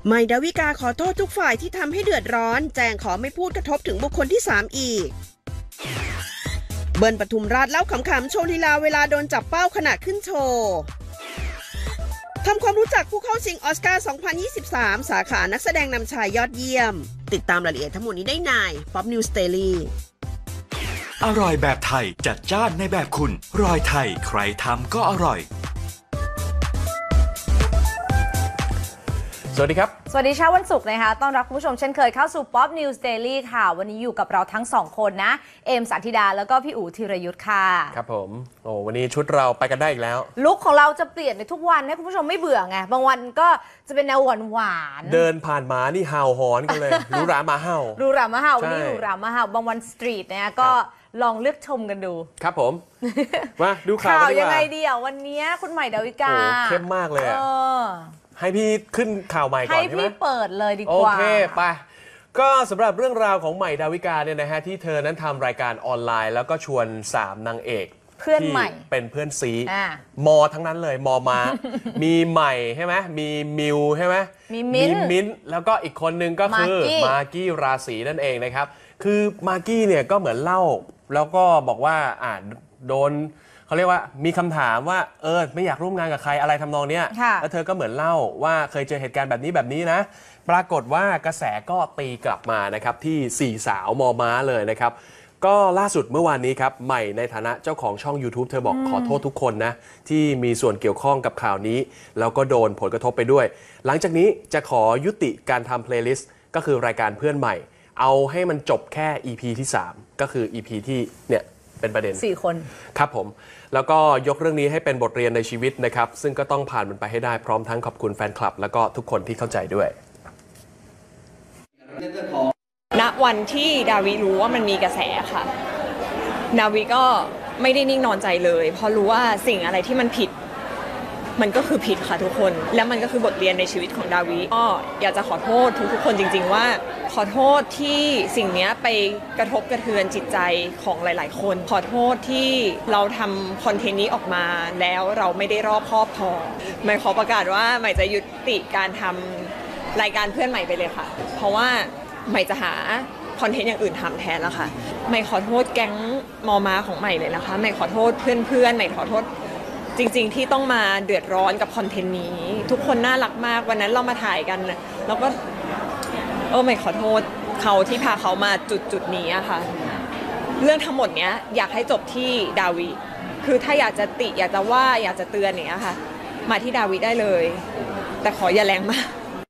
ใหม่ดาวิกาขอโทษทุกฝ่ายที่ทำให้เดือดร้อนแจ้งขอไม่พูดกระทบถึงบุคคลที่3อีกเบิร์นปทุมราชเล่าขำๆโชว์ลีลาเวลาโดนจับเป้าขณะขึ้นโชว์ทำความรู้จักผู้เข้าชิงออสการ์ 2023 สาขานักแสดงนำชายยอดเยี่ยมติดตามรายละเอียดทั้งหมดนี้ได้ใน Pop News Daily อร่อยแบบไทยจัดจ้านในแบบคุณรอยไทยใครทำก็อร่อยสวัสดีครับสวัสดีเช้าวันศุกร์นะคะต้อนรับคุณผู้ชมเช่นเคยเข้าสู่ Pop News Daily ค่ะวันนี้อยู่กับเราทั้ง2คนนะเอมสันธิดาแล้วก็พี่อู๋ธีรยุทธค่ะครับผมโอ้วันนี้ชุดเราไปกันได้อีกแล้วลุคของเราจะเปลี่ยนในทุกวันให้คุณผู้ชมไม่เบื่อไงบางวันก็จะเป็นแนวหวานเดินผ่านมานี่ห่าวหอนกันเลย รู้รามาเห่ารู้รามาเห่าวันนี้รู้รามาเห่าบางวันสตรีทเนี่ยก็ลองเลือกชมกันดูครับผมมาดูข่าวยังไงดีอ่ะวันนี้คุณใหม่ดาวิกาเข้มมากเลยให้พี่ขึ้นข่าวใหม่ก่อนใช่ไหมให้พี่เปิดเลยดีกว่าโอเคไปก็สำหรับเรื่องราวของใหม่ดาวิกาเนี่ยนะฮะที่เธอนั้นทำรายการออนไลน์แล้วก็ชวน3นางเอกเพื่อนใหม่เป็นเพื่อนซีมอทั้งนั้นเลยมอมามีใหม่ใช่ไหมมีมิวใช่ไหมมีมิ้นแล้วก็อีกคนนึงก็คือมากกี้ราศีนั่นเองนะครับคือมากกี้เนี่ยก็เหมือนเล่าแล้วก็บอกว่าโดนเขาเรียกว่ามีคำถามว่าไม่อยากร่วมงานกับใครอะไรทำนองเนี้ยแล้วเธอก็เหมือนเล่าว่าเคยเจอเหตุการณ์แบบนี้นะปรากฏว่ากระแสก็ตีกลับมานะครับที่4สาวมอม้าเลยนะครับก็ล่าสุดเมื่อวานนี้ครับใหม่ในฐานะเจ้าของช่อง YouTube เธอบอกขอโทษทุกคนนะที่มีส่วนเกี่ยวข้องกับข่าวนี้แล้วก็โดนผลกระทบไปด้วยหลังจากนี้จะขอยุติการทำเพลย์ลิสต์ก็คือรายการเพื่อนใหม่เอาให้มันจบแค่ EP ที่3ก็คือ EP ที่เนี่ยเป็นประเด็น 4คนครับผมแล้วก็ยกเรื่องนี้ให้เป็นบทเรียนในชีวิตนะครับซึ่งก็ต้องผ่านมันไปให้ได้พร้อมทั้งขอบคุณแฟนคลับแล้วก็ทุกคนที่เข้าใจด้วยณวันที่ดาวิรู้ว่ามันมีกระแสค่ะดาวิก็ไม่ได้นิ่งนอนใจเลยเพราะรู้ว่าสิ่งอะไรที่มันผิดมันก็คือผิดค่ะทุกคนและมันก็คือบทเรียนในชีวิตของดาวิก็อยากจะขอโทษทุกคนจริงๆว่าขอโทษที่สิ่งนี้ไปกระทบกระเทือนจิตใจของหลายๆคนขอโทษที่เราทำคอนเทนต์นี้ออกมาแล้วเราไม่ได้รอบคอบพอใหม่ขอประกาศว่าใหม่จะยุติการทำรายการเพื่อนใหม่ไปเลยค่ะเพราะว่าใหม่จะหาคอนเทนต์อย่างอื่นทำแทนแล้วค่ะใหม่ขอโทษแก๊งมอม้าของใหม่เลยนะคะใหม่ขอโทษเพื่อนๆใหม่ขอโทษจริงๆที่ต้องมาเดือดร้อนกับคอนเทนต์นี้ทุกคนน่ารักมากวันนั้นเรามาถ่ายกันแล้วก็ไม่ขอโทษเขาที่พาเขามาจุดนี้อะค่ะเรื่องทั้งหมดเนี้ยอยากให้จบที่ดาวิคือถ้าอยากจะติอยากจะว่าอยากจะเตือนเนี้ยค่ะมาที่ดาวิได้เลยแต่ขออย่าแรงมาก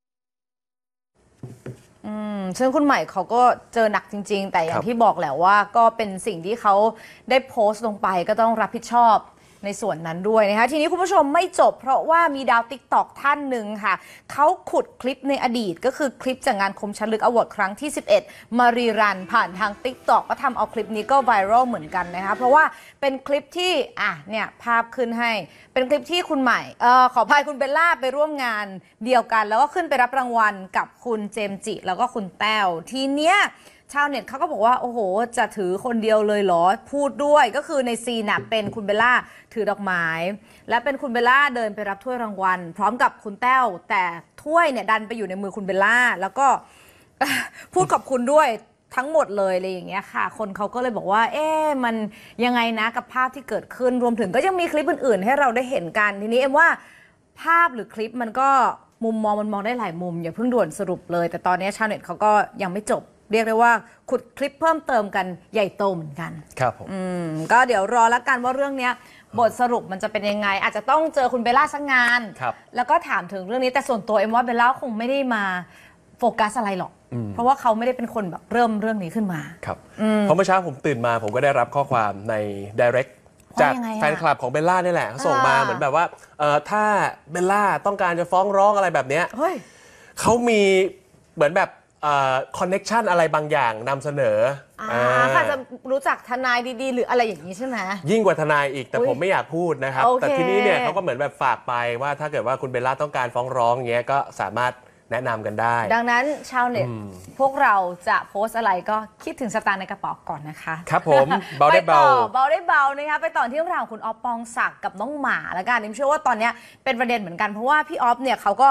ซึ่งคุณใหม่เขาก็เจอหนักจริงๆแต่อย่างที่บอกแหละว่าก็เป็นสิ่งที่เขาได้โพสต์ลงไปก็ต้องรับผิดชอบในส่วนนั้นด้วยนะคะทีนี้คุณผู้ชมไม่จบเพราะว่ามีดาวติ๊กต็อกท่านหนึ่งค่ะเขาขุดคลิปในอดีตก็คือคลิปจากงานคมชัดลึกอวอร์ดครั้งที่11มารีรันผ่านทางติ๊กต็อกก็ทำเอาคลิปนี้ก็ไวรัลเหมือนกันนะคะเพราะว่าเป็นคลิปที่เนี่ยภาพขึ้นให้เป็นคลิปที่คุณใหม่ขออภัยคุณเบลล่าไปร่วมงานเดียวกันแล้วก็ขึ้นไปรับรางวัลกับคุณเจมส์จิแล้วก็คุณแต้วทีเนี้ยชาวเน็ตเขาก็บอกว่าโอ้โหจะถือคนเดียวเลยเหรอพูดด้วยก็คือในซีนเป็นคุณเบลล่าถือดอกไม้และเป็นคุณเบลล่าเดินไปรับถ้วยรางวัลพร้อมกับคุณแต้วแต่ถ้วยเนี่ยดันไปอยู่ในมือคุณเบลล่าแล้วก็พูดขอบคุณด้วยทั้งหมดเลยอะไรอย่างเงี้ยค่ะคนเขาก็เลยบอกว่ามันยังไงนะกับภาพที่เกิดขึ้นรวมถึงก็ยังมีคลิปอื่นๆให้เราได้เห็นกันทีนี้เอ็มว่าภาพหรือคลิปมันก็มุมมองมันมองได้หลายมุมอย่าเพิ่งด่วนสรุปเลยแต่ตอนนี้ชาวเน็ตเขาก็ยังไม่จบเรียกได้ว่าขุดคลิปเพิ่มเติมกันใหญ่โตเหมือนกันครับผมก็เดี๋ยวรอแล้วกันว่าเรื่องนี้บทสรุปมันจะเป็นยังไงอาจจะต้องเจอคุณเบลล่าสักงานแล้วก็ถามถึงเรื่องนี้แต่ส่วนตัวเอ็มว่าเบลล่าคงไม่ได้มาโฟกัสอะไรหรอกเพราะว่าเขาไม่ได้เป็นคนแบบเริ่มเรื่องนี้ขึ้นมาครับเพราะเมื่อเช้าผมตื่นมาผมก็ได้รับข้อความใน direct จากแฟนคลับของเบลล่านี่แหละเขาส่งมาเหมือนแบบว่าถ้าเบลล่าต้องการจะฟ้องร้องอะไรแบบเนี้ยเขามีเหมือนแบบคอนเน็กชันอะไรบางอย่างนำเสนอค่ะจะรู้จักทนายดีๆหรืออะไรอย่างนี้ใช่ไหมยิ่งกว่าทนายอีกแต่ผมไม่อยากพูดนะครับแต่ทีนี้เนี่ยเขาก็เหมือนแบบฝากไปว่าถ้าเกิดว่าคุณเบลล่าต้องการฟ้องร้องเงี้ยก็สามารถแนะนำกันได้ดังนั้นชาวเน็ตพวกเราจะโพสอะไรก็คิดถึงสตางค์ในกระเป๋าก่อนนะคะครับผมเบาได้เบาเบาได้เบานะคะไปต่อที่เรื่องราวของคุณอ๊อฟปองศักดิ์กับน้องหมาแล้วกันนิมเชื่อว่าตอนนี้เป็นประเด็นเหมือนกันเพราะว่าพี่อ๊อฟเนี่ยเขาก็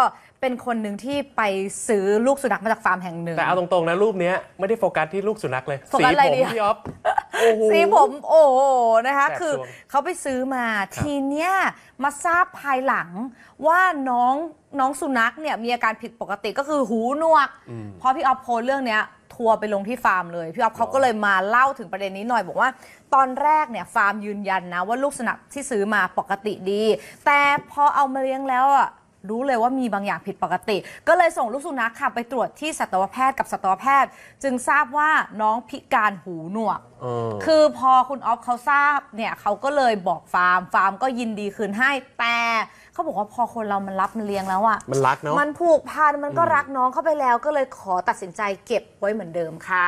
เป็นคนหนึ่งที่ไปซื้อลูกสุนัขมาจากฟาร์มแห่งหนึ่งแต่เอาตรงๆนะรูปนี้ไม่ได้โฟกัสที่ลูกสุนัขเลยโฟกัสอะไรดีพี่อ๊อฟสีผมโอ้โหนะคะแบบคือเขาไปซื้อมาทีเนี้ยมาทราบภายหลังว่าน้องสุนัขเนี่ยมีอาการผิดปกติก็คือหูหนวกพอพี่อ๊อฟโพสเรื่องเนี้ยทัวร์ไปลงที่ฟาร์มเลยพี่อ๊อฟเขาก็เลยมาเล่าถึงประเด็นนี้หน่อยบอกว่าตอนแรกเนี่ยฟาร์มยืนยันนะว่าลูกสุนัขที่ซื้อมาปกติดีแต่พอเอามาเลี้ยงแล้วอ่ะรู้เลยว่ามีบางอย่างผิดปกติก็เลยส่งลูกสุนัขค่ะไปตรวจที่สัตวแพทย์กับสัตวแพทย์จึงทราบว่าน้องพิการหูหนวกคือพอคุณอ๊อฟเขาทราบเนี่ยเขาก็เลยบอกฟาร์มก็ยินดีคืนให้แต่เขาบอกว่าพอคนเรามันรับมันเลี้ยงแล้วอ่ะมันรักเนาะมันผูกพันมันก็รักน้องเข้าไปแล้วก็เลยขอตัดสินใจเก็บไว้เหมือนเดิมค่ะ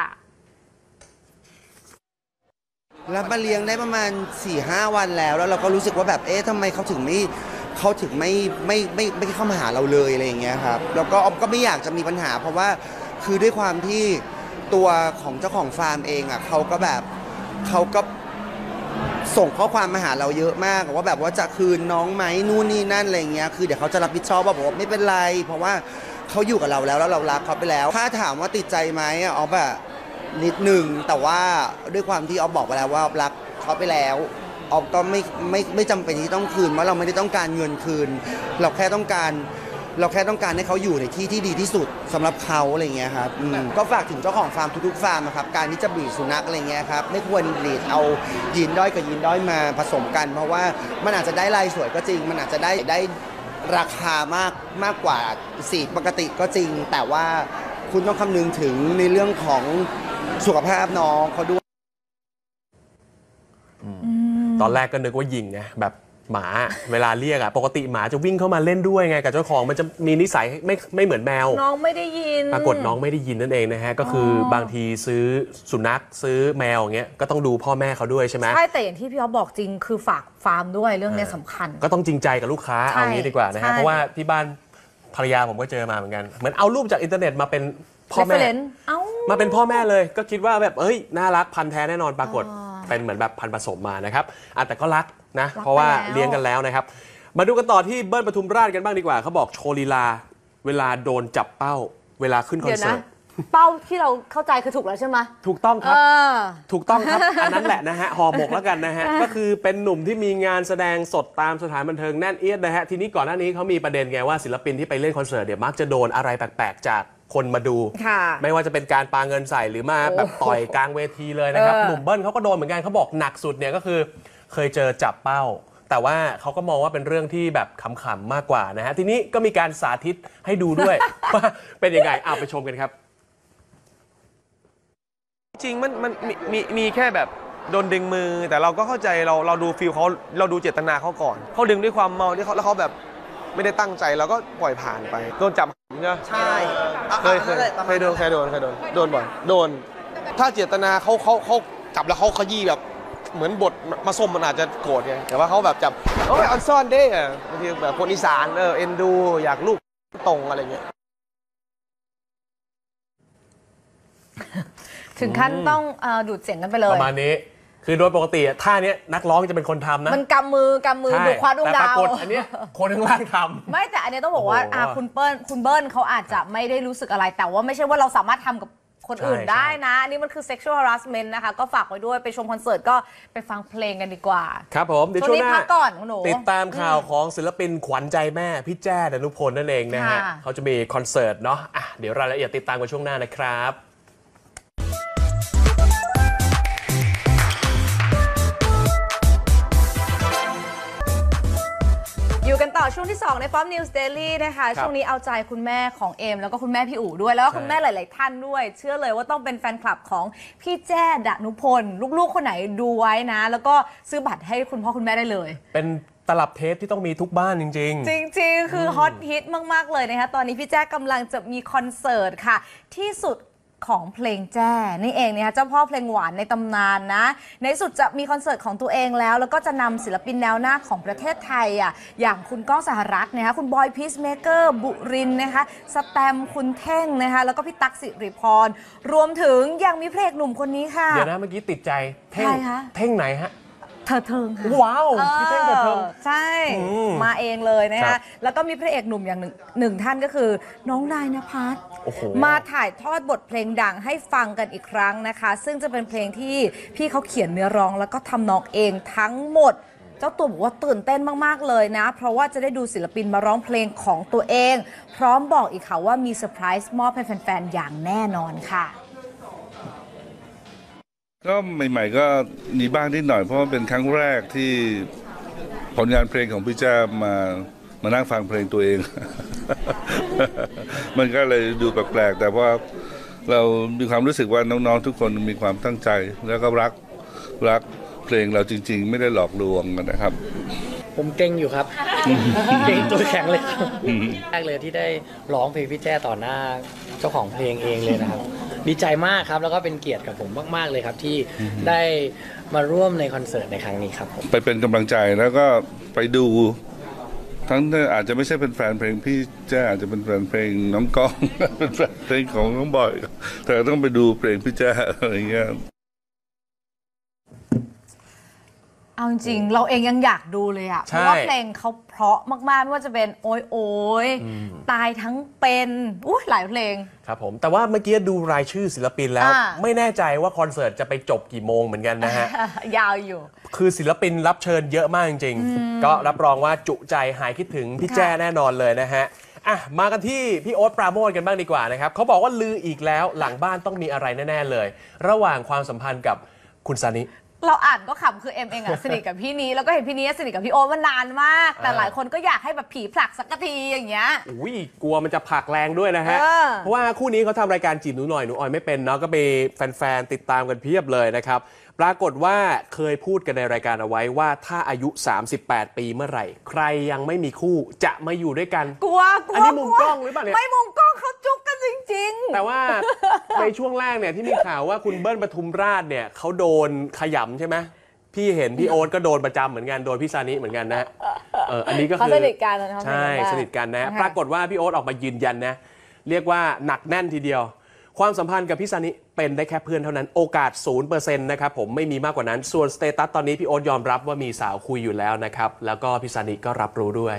รับมาเลี้ยงได้ประมาณ 4-5 วันแล้วเราก็รู้สึกว่าแบบทำไมเขาถึงไม่เข้ามาหาเราเลยอะไรอย่างเงี้ยครับแล้วก็ออมก็ไม่อยากจะมีปัญหาเพราะว่าคือด้วยความที่ตัวของเจ้าของฟาร์มเองอ่ะเขาก็ส่งข้อความมาหาเราเยอะมากว่าแบบว่าจะคืนน้องไหมนู่นนี่นั่นอะไรเงี้ยคือเดี๋ยวเขาจะรับผิดชอบบอกว่าไม่เป็นไรเพราะว่าเขาอยู่กับเราแล้วเรารักเขาไปแล้วถ้าถามว่าติดใจไหมออฟแบบนิดหนึ่งแต่ว่าด้วยความที่ออฟบอกไปแล้วว่ารักเขาไปแล้วออฟก็ไม่จำเป็นที่ต้องคืนเพราะเราไม่ได้ต้องการเงินคืนเราแค่ต้องการให้เขาอยู่ในที่ที่ดีที่สุดสำหรับเขาอะไรเงี้ยครับก็ฝากถึงเจ้าของฟาร์มทุกๆฟาร์มนะครับการที่จะบีดสุนัขอะไรเงี้ยครับไม่ควรบีดเอายีนด้อยกับยีนด้อยมาผสมกันเพราะว่ามันอาจจะได้ลายสวยก็จริงมันอาจจะได้ราคามากกว่าสีปกติก็จริงแต่ว่าคุณต้องคำนึงถึงในเรื่องของสุขภาพน้องเขาด้วยตอนแรกก็นึกว่ายิงไงแบบหมาเวลาเรียกปกติหมาจะวิ่งเข้ามาเล่นด้วยไงกับเจ้าของมันจะมีนิสัยไม่เหมือนแมวน้องไม่ได้ยินปรากฏน้องไม่ได้ยินนั่นเองนะฮะก็คือบางทีซื้อสุนัขซื้อแมวอย่างเงี้ยก็ต้องดูพ่อแม่เขาด้วยใช่ไหมใช่แต่อย่างที่พี่อ๊อฟบอกจริงคือฝากฟาร์มด้วยเรื่องนี้สำคัญก็ต้องจริงใจกับลูกค้าเอางี้ดีกว่านะฮะเพราะว่าที่บ้านภรรยาผมก็เจอมาเหมือนกันเหมือนเอารูปจากอินเทอร์เน็ตมาเป็นพ่อแม่มาเป็นพ่อแม่เลยก็คิดว่าแบบน่ารักพันธุ์แท้แน่นอนปรากฏเป็นเหมือนแบบพันธุ์ผสมมานะครับแต่ก็รักนะเพราะว่าเลี้ยงกันแล้วนะครับมาดูกันต่อที่เบิ้ลปทุมราชกันบ้างดีกว่าเขาบอกโชว์ลีลาเวลาโดนจับเป้าเวลาขึ้นคอนเสิร์ตเป้าที่เราเข้าใจคือถูกแล้วใช่ไหมถูกต้องครับถูกต้องครับอันนั้นแหละนะฮะห่อหมกแล้วกันนะฮะก็คือเป็นหนุ่มที่มีงานแสดงสดตามสถานบันเทิงแน่นเอียดนะฮะทีนี้ก่อนหน้านี้เขามีประเด็นไงว่าศิลปินที่ไปเล่นคอนเสิร์ตเดี๋ยวมักจะโดนอะไรแปลกๆจากคนมาดูไม่ว่าจะเป็นการปาเงินใส่หรือมาแบบต่อยกลางเวทีเลยนะครับหนุ่มเบิ้ลเขาก็โดนเหมือนกันเขาบอกหนักสุดเนี่ยก็คือเคยเจอจับเป้าแต่ว่าเขาก็มองว่าเป็นเรื่องที่แบบขำๆมากกว่านะฮะทีนี้ก็มีการสาธิตให้ดูด้วย ว่าเป็นยังไงเอาไปชมกันครับจริงมันมีแค่แบบโดนดึงมือแต่เราก็เข้าใจเราดูฟีลเขาเราดูเจตนาเขาก่อนเขาดึงด้วยความเมาที่เขาแล้วเขาแบบไม่ได้ตั้งใจเราก็ปล่อยผ่านไปโดนจับใช่เคยโดนบ่อยโดนถ้าเจตนาเขาจับแล้วเขาขยี้แบบเหมือนบทมาส้มมันอาจจะโกรธไงแต่ว่าเขาแบบจับออนซ่อนเด้บางทีแบบคนอีสานเอ็นดูอยากลูกตรงอะไรเงี้ยถึงขั้นต้องดูดเสียงกันไปเลยประมาณนี้คือโดยปกติท่านี้นักร้องจะเป็นคนทำนะมันกำมือดูคว้าดวงดาวแต่ปรากฏอันนี้คนข้างล่างทำไม่แต่อันนี้ต้องบอกว่าคุณเบิ้ลเขาอาจจะไม่ได้รู้สึกอะไรแต่ว่าไม่ใช่ว่าเราสามารถทำกับคนอื่นได้นะอันนี้มันคือ sexual harassment นะคะก็ฝากไว้ด้วยไปชมคอนเสิร์ตก็ไปฟังเพลงกันดีกว่าครับผมเดี๋ยวช่วงหน้าก่อนหนูติดตามข่าวของศิลปินขวัญใจแม่พี่แจ้ดนุพลนั่นเองนะฮะเขาจะมีคอนเสิร์ตเนาะเดี๋ยวรายละเอียดติดตามกันช่วงหน้านะครับอยู่กันต่อช่วงที่2ใน Pop News Daily นะคะช่วงนี้เอาใจคุณแม่ของเอมแล้วก็คุณแม่พี่อู๋ด้วยแล้วก็คุณแม่หลายๆท่านด้วยเชื่อเลยว่าต้องเป็นแฟนคลับของพี่แจ้ดนุพลลูกๆคนไหนดูไว้นะแล้วก็ซื้อบัตรให้คุณพ่อคุณแม่ได้เลยเป็นตลับเทปที่ต้องมีทุกบ้านจริงๆจริงๆคือฮอตฮิตมากๆเลยนะคะตอนนี้พี่แจ้กำลังจะมีคอนเสิร์ตค่ะที่สุดของเพลงแจ้นี่เองนะคะเจ้าพ่อเพลงหวานในตำนานนะในสุดจะมีคอนเสิร์ตของตัวเองแล้วก็จะนำศิลปินแนวหน้าของประเทศไทยอย่างคุณก้องสหรัฐนะคะคุณบอยพีซเมเกอร์บุรินนะคะสแตมคุณเท่งนะคะแล้วก็พี่ตั๊กสิริพรรวมถึงยังมีพระเอกหนุ่มคนนี้ค่ะเดี๋ยวนะเมื่อกี้ติดใจเท่งไหนฮะเธอเทิงค่ะว้าวพี่เท่งเถิดเทิงใช่มาเองเลยนะคะแล้วก็มีพระเอกหนุ่มอย่างหนึ่งท่านก็คือน้องนายณภัสมาถ่ายทอดบทเพลงดังให้ฟังกันอีกครั้งนะคะ ซึ่งจะเป็นเพลงที่พี่เขาเขียนเนื้อร้องแล้วก็ทำนองเองทั้งหมด เจ้าตัวบอกว่าตื่นเต้นมากๆเลยนะเพราะว่าจะได้ดูศิลปินมาร้องเพลงของตัวเองพร้อมบอกอีกค่ะว่ามีเซอร์ไพรส์มอบให้แฟนๆอย่างแน่นอนค่ะก็ใหม่ๆก็มีบ้างนิดหน่อยเพราะว่าเป็นครั้งแรกที่ผลงานเพลงของพี่แจ้มานั่งฟังเพลงตัวเอง มันก็เลยดูแปลกๆแต่ว่าเรามีความรู้สึกว่าน้องๆทุกคนมีความตั้งใจแล้วก็รักเพลงเราจริงๆไม่ได้หลอกลวงกันนะครับผมเก่งอยู่ครับ เก่งตัวแข็งเลยครับแรกเลยที่ได้ร้องเพลงพี่แจ้ต่อหน้าเจ้าของเพลงเองเลยนะครับดีใจมากครับแล้วก็เป็นเกียรติกับผมมากๆเลยครับที่ได้มาร่วมในคอนเสิร์ตในครั้งนี้ครับผมไปเป็นกำลังใจแล้วก็ไปดูทั้งอาจจะไม่ใช่เป็นแฟนเพลงพี่แจ้อาจจะเป็นแฟนเพลงน้องก้อง เป็นแฟนเพลงของน้องบอยแต่ต้องไปดูเพลงพี่แจ้อะไรเงี้ยเอาจริงๆเราเองยังอยากดูเลยอะเพราะว่าเพลงเขาเพราะมากๆไม่ว่าจะเป็นโอยโอยตายทั้งเป็นหลายเพลงครับผมแต่ว่าเมื่อกี้ดูรายชื่อศิลปินแล้วไม่แน่ใจว่าคอนเสิร์ตจะไปจบกี่โมงเหมือนกันนะฮะยาวอยู่คือศิลปินรับเชิญเยอะมากจริงๆก็รับรองว่าจุใจหายคิดถึงพี่แจ้แน่นอนเลยนะฮะมากันที่พี่โอ๊ตปราโมชกันบ้างดีกว่านะครับเขาบอกว่าลืออีกแล้วหลังบ้านต้องมีอะไรแน่ๆเลยระหว่างความสัมพันธ์กับคุณซานิเราอ่านก็ขำคือเอ็มเองอะสนิทกับพี่นี้แล้วก็เห็นพี่นี้สนิทกับพี่โอ๊ตมานานมากแต่หลายคนก็อยากให้แบบผีผลักสักทีอย่างเงี้ยอุ้ยกลัวมันจะผลักแรงด้วยนะฮะเพราะว่าคู่นี้เขาทำรายการจีบหนูหน่อยหนูออยไม่เป็นเนาะก็ไปแฟนๆติดตามกันเพียบเลยนะครับปรากฏว่าเคยพูดกันในรายการเอาไว้ว่าถ้าอายุ38ปีเมื่อไหร่ใครยังไม่มีคู่จะมาอยู่ด้วยกันกลัวอันนี้มุมกล้องหรือเปล่าเนี่ยไม่มุมกล้องเขาจุ๊บกันจริงๆแต่ว่าในช่วงแรกเนี่ยที่มีข่าวว่าคุณเบิ้ลปทุมราชเนี่ยเขาโดนขยำใช่ไหมพี่เห็นพี่โอ๊ตก็โดนประจำเหมือนกันโดนพี่ซานิเหมือนกันนะอันนี้ก็คือสนิทกันใช่สนิทกันนะปรากฏว่าพี่โอ๊ตออกมายืนยันนะเรียกว่าหนักแน่นทีเดียวความสัมพันธ์กับพี่ซานิเป็นได้แค่เพื่อนเท่านั้นโอกาส 0% นะครับผมไม่มีมากกว่านั้นส่วนสเตตัสตอนนี้พี่โอ๊ตยอมรับว่ามีสาวคุยอยู่แล้วนะครับแล้วก็พี่ซานิก็รับรู้ด้วย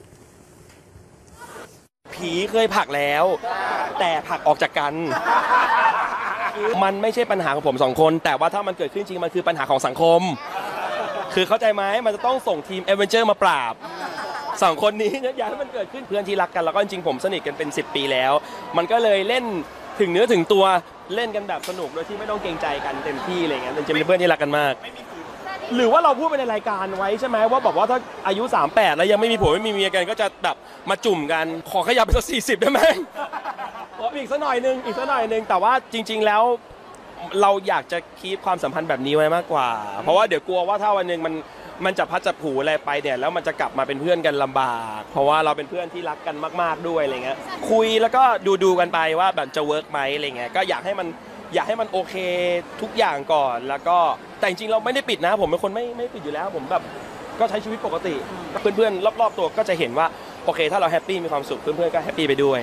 ผีเคยผลักแล้วแต่ผลักออกจากกันมันไม่ใช่ปัญหาของผมสองคนแต่ว่าถ้ามันเกิดขึ้นจริงมันคือปัญหาของสังคมคือเข้าใจไหมมันจะต้องส่งทีมเอเวนเจอร์มาปราบสองคนนี้อยากให้มันเกิดขึ้นเพื่อนที่รักกันแล้วก็จริงๆผมสนิทกันเป็น10 ปีแล้วมันก็เลยเล่นถึงเนื้อถึงตัวเล่นกันแบบสนุกโดยที่ไม่ต้องเกรงใจกันเต็มที่อะไรเงี้ยจะเป็นเพื่อนที่รักกันมากหรือว่าเราพูดไปในรายการไว้ใช่ไหมว่าบอกว่าถ้าอายุ38แล้วยังไม่มีผัวไม่มีเมียกันก็จะแบบมาจุ่มกันขอขยับไปสัก40ได้ไหมอีกสักหน่อยนึงแต่ว่าจริงๆแล้วเราอยากจะคีปความสัมพันธ์แบบนี้ไว้มากกว่าเพราะว่าเดี๋ยวกลัวว่าถ้าวันนึงมันจะพัดจับผูอะไรไปเนี่ยแล้วมันจะกลับมาเป็นเพื่อนกันลำบากเพราะว่าเราเป็นเพื่อนที่รักกันมากๆด้วยอะไรเงี้ยคุยแล้วก็ดูกันไปว่าแบบจะเวิร์กไหมอะไรเงี้ยก็อยากให้มันโอเคทุกอย่างก่อนแล้วก็แต่จริงๆเราไม่ได้ปิดนะผมเป็นคนไม่ปิดอยู่แล้วผมแบบก็ใช้ชีวิตปกติเพื่อนๆรอบๆตัวก็จะเห็นว่าโอเคถ้าเราแฮปปี้มีความสุขเพื่อนๆก็แฮปปี้ไปด้วย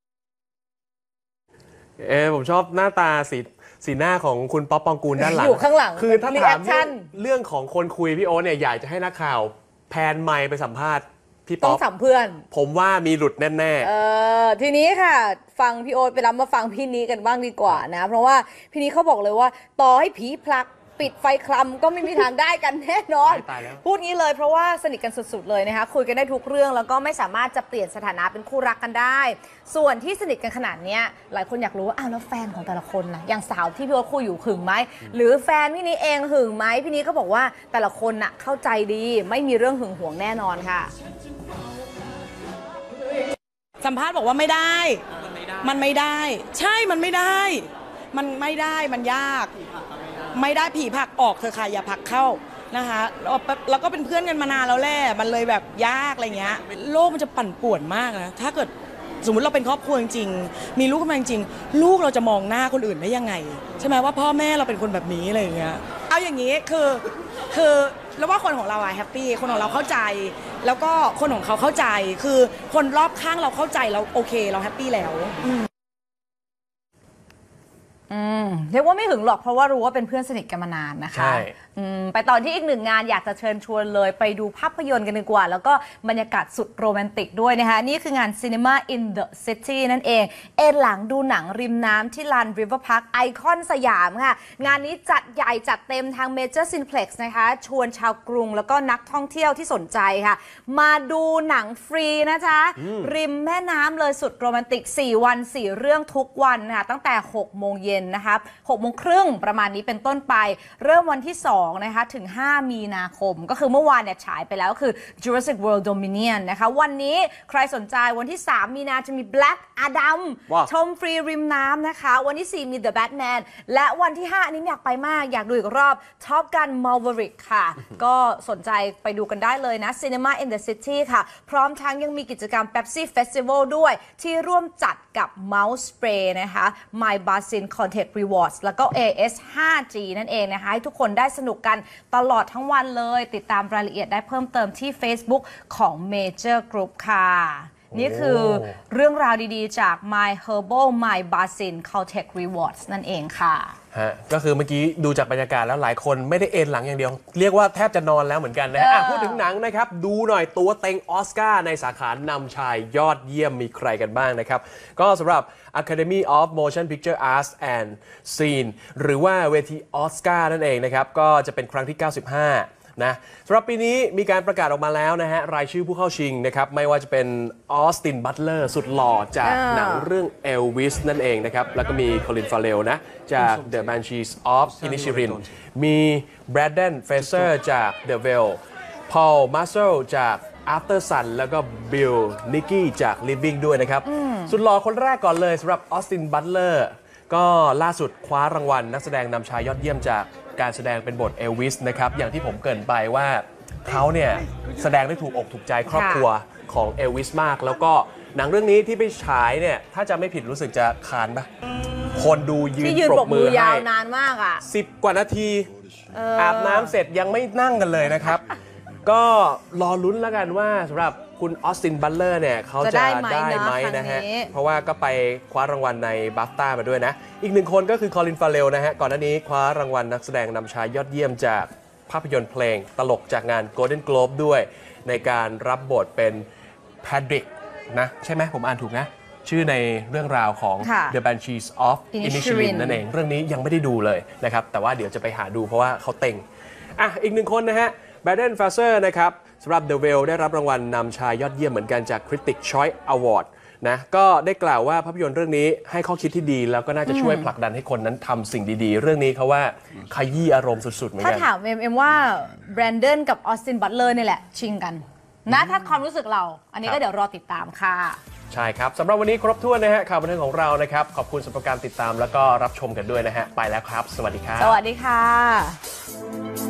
ผมชอบหน้าตาสีหน้าของคุณป๊อปปองกูลด้านหลังอยู่ข้างหลังคือถ้าถามเรื่องของคนคุยพี่โอ๊ตเนี่ยอยากจะให้นักข่าวแพนไมค์ไปสัมภาษณ์พี่ป๊อปต้องสัมเพื่อนผมว่ามีหลุดแน่ๆทีนี้ค่ะฟังพี่โอ๊ตไปรับมาฟังพี่นี้กันบ้างดีกว่านะเพราะว่าพี่นี้เขาบอกเลยว่าต่อให้ผีผลักปิดไฟคลำก็ไม่มีทางได้กันแน่นอนพูดงี้เลยเพราะว่าสนิทกันสุดๆเลยนะคะคุยกันได้ทุกเรื่องแล้วก็ไม่สามารถจะเปลี่ยนสถานะเป็นคู่รักกันได้ส่วนที่สนิทกันขนาดนี้หลายคนอยากรู้ว่าอ้าวแล้วแฟนของแต่ละคนนะอย่างสาวที่พี่โอ๊ตคุยอยู่หึงไหมหรือแฟนพี่นี้เองหึงไหมพี่นี้ก็บอกว่าแต่ละคนน่ะเข้าใจดีไม่มีเรื่องหึงหวงแน่นอนค่ะสัมภาษณ์บอกว่าไม่ได้มันไม่ได้ใช่มันไม่ได้มันยากไม่ได้ผีผลักออกเธอค่ะอย่าผลักเข้านะคะแล้วก็เป็นเพื่อนกันมานานแล้วแหละมันเลยแบบยากอะไรเงี้ยโลกมันจะปั่นป่วนมากนะถ้าเกิดสมมติเราเป็นครอบครัวจริงๆมีลูกกันมาจริงๆลูกเราจะมองหน้าคนอื่นได้ยังไงใช่ไหมว่าพ่อแม่เราเป็นคนแบบนี้อะไรอย่างเงี้ยเอาอย่างนี้คือแล้วว่าคนของเราอะแฮปปี้คนของเราเข้าใจแล้วก็คนของเขาเข้าใจคือคนรอบข้างเราเข้าใจเราโอเคเราแฮปปี้แล้วเรียกว่าไม่หึงหรอกเพราะว่ารู้ว่าเป็นเพื่อนสนิทกันมานานนะคะไปตอนที่อีกหนึ่งงานอยากจะเชิญชวนเลยไปดูภาพยนตร์กันดีกว่าแล้วก็บรรยากาศสุดโรแมนติกด้วยนะคะนี่คืองาน Cinema in the City นั่นเองหลังดูหนังริมน้ำที่ลาน River Park ไอคอนสยามค่ะงานนี้จัดใหญ่จัดเต็มทาง Major Cineplex นะคะชวนชาวกรุงแล้วก็นักท่องเที่ยวที่สนใจค่ะมาดูหนังฟรีนะจ๊ะริมแม่น้ำเลยสุดโรแมนติก4 วัน 4 เรื่องทุกวันค่ะตั้งแต่6 โมงเย็นนะคะ6 โมงครึ่งประมาณนี้เป็นต้นไปเริ่มวันที่2นะคะถึง5 มีนาคมก็คือเมื่อวานเนี่ยฉายไปแล้วคือ Jurassic World Dominion นะคะวันนี้ใครสนใจวันที่3 มีนาจะมี Black Adam ชมฟรีริมน้ำนะคะวันที่4มี The Batman และวันที่5อันนี้อยากไปมากอยากดูอีกรอบ Top Gun Maverick ค่ะ ก็สนใจไปดูกันได้เลยนะ Cinema in the City ค่ะพร้อมทั้งยังมีกิจกรรม Pepsi Festival ด้วยที่ร่วมจัดกับ Mouse Spray นะคะ My Basin Contact Rewards แล้วก็ AS 5G นั่นเองนะคะให้ทุกคนได้สนุกกันตลอดทั้งวันเลยติดตามรายละเอียดได้เพิ่มเติมที่ Facebook ของ Major Group ค่ะนี่คือเรื่องราวดีๆจาก My Herbal My Basin Caltech Rewards นั่นเองค่ะก็คือเมื่อกี้ดูจากบรรยากาศแล้วหลายคนไม่ได้เอนหลังอย่างเดียวเรียกว่าแทบจะนอนแล้วเหมือนกันนะฮะพูดถึงหนังนะครับดูหน่อยตัวเต็งออสการ์ในสาขานำชายยอดเยี่ยมมีใครกันบ้างนะครับก็สำหรับ Academy of Motion Picture Arts and Scene หรือว่าเวทีออสการ์นั่นเองนะครับก็จะเป็นครั้งที่ 95นะสำหรับปีนี้มีการประกาศออกมาแล้วนะฮะรายชื่อผู้เข้าชิงนะครับไม่ว่าจะเป็นออสตินบัตเลอร์สุดหล่อจากหนังเรื่อง Elvis นั่นเองนะครับแล้วก็มีโคลินฟาเรลนะจาก The Banshees of Inisherin มีแบรดเดนเฟเซอร์จาก The Veil พอลมาร์เซลจาก After Sun แล้วก็บิลนิกกี้จาก Living ด้วยนะครับสุดหล่อคนแรกก่อนเลยสำหรับออสตินบัตเลอร์ก็ล่าสุดคว้ารางวัลนักแสดงนำชายยอดเยี่ยมจากการแสดงเป็นบทเอลวิสนะครับอย่างที่ผมเกริ่นไปว่าเขาเนี่ยแสดงได้ถูกอกถูกใจครอบครัวของเอลวิสมากแล้วก็หนังเรื่องนี้ที่ไปฉายเนี่ยถ้าจะไม่ผิดรู้สึกจะคานปะคนดูยืนปรบมือยาวนานมากอ่ะ 10 กว่านาทีอาบน้ำเสร็จยังไม่นั่งกันเลยนะครับก็รอลุ้นแล้วกันว่าสำหรับคุณออสตินบัตเลอร์เนี่ยเขาจะได้ไหมนะฮะเพราะว่าก็ไปคว้ารางวัลในบัฟต้ามาด้วยนะอีกหนึ่งคนก็คือคอลินฟาเรลนะฮะก่อนหน้านี้คว้ารางวัลนักแสดงนำชายยอดเยี่ยมจากภาพยนตร์เพลงตลกจากงาน Golden Globe ด้วยในการรับบทเป็นแพดริกนะใช่ไหมผมอ่านถูกนะชื่อในเรื่องราวของ The Banshees of Inisherin นั่นเองเรื่องนี้ยังไม่ได้ดูเลยนะครับแต่ว่าเดี๋ยวจะไปหาดูเพราะว่าเขาเต็งอีกหนึ่งคนนะฮะแบรดเดน เฟเซอร์นะครับสำหรับ The Veil ได้รับรางวัลนำชายยอดเยี่ยมเหมือนกันจาก Critics' Choice Award นะก็ได้กล่าวว่าภาพยนตร์เรื่องนี้ให้ข้อคิดที่ดีแล้วก็น่าจะช่วยผลักดันให้คนนั้นทำสิ่งดีๆเรื่องนี้เขาว่าขยี้อารมณ์สุดๆเหมือนกันถ้าถามเอ็มว่าแบรนเดนกับออสตินบัตเลอร์นี่แหละชิงกันนะถ้าความรู้สึกเราอันนี้ก็เดี๋ยวรอติดตามค่ะใช่ครับสำหรับวันนี้ครบถ้วนนะฮะข่าวบันเทิงของเรานะครับขอบคุณสำหรับการติดตามแล้วก็รับชมกันด้วยนะฮะไปแล้วครับสวัสดีครับสวัสดีค่ะ